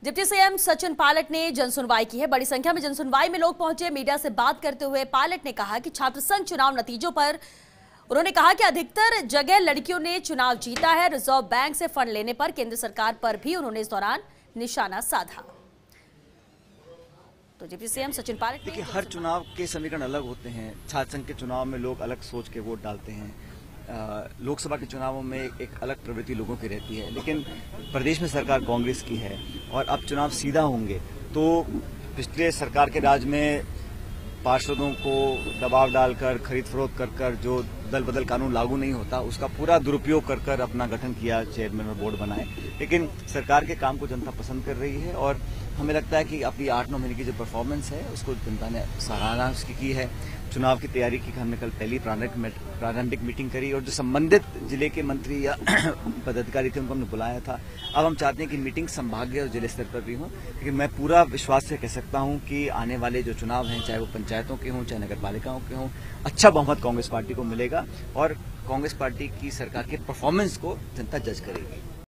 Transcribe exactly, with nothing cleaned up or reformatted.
Deputy CM Sachin Pilot ने जनसुनवाई की है। बड़ी संख्या में जनसुनवाई में लोग पहुंचे। मीडिया से बात करते हुए पायलट ने कहा कि छात्र संघ चुनाव नतीजों पर उन्होंने कहा कि अधिकतर जगह लड़कियों ने चुनाव जीता है। रिजर्व बैंक से फंड लेने पर केंद्र सरकार पर भी उन्होंने इस दौरान निशाना साधा। तो डिप्टी सीएम सचिन पायलट, देखिए, हर चुनाव के समीकरण अलग होते हैं। छात्र संघ के चुनाव में लोग अलग सोच के वोट डालते हैं। लोकसभा के चुनावों में एक अलग प्रवृत्ति लोगों की रहती है, लेकिन प्रदेश में सरकार कांग्रेस की है और अब चुनाव सीधा होंगे तो पिछले सरकार के राज में पार्षदों को दबाव डालकर खरीद फरोख्त कर कर जो दल बदल कानून लागू नहीं होता उसका पूरा दुरुपयोग कर कर अपना गठन किया, चेयरमैन और बोर्ड बनाए। लेकिन सरकार के काम को जनता पसंद कर रही है और हमें लगता है कि अपनी आठ नौ महीने की जो परफॉर्मेंस है उसको जनता ने सराहना उसकी की है। चुनाव की तैयारी की हमने कल पहली प्रारंभिक मीटिंग करी और जो संबंधित जिले के मंत्री या पदाधिकारी थे उनको हमने बुलाया था। अब हम चाहते हैं कि मीटिंग संभागीय और जिले स्तर पर भी हो, लेकिन मैं पूरा विश्वास से कह सकता हूं कि आने वाले जो चुनाव हैं, चाहे वो पंचायतों के हों चाहे नगर पालिकाओं के हों, अच्छा बहुमत कांग्रेस पार्टी को मिलेगा और कांग्रेस पार्टी की सरकार के परफॉर्मेंस को जनता जज करेगी।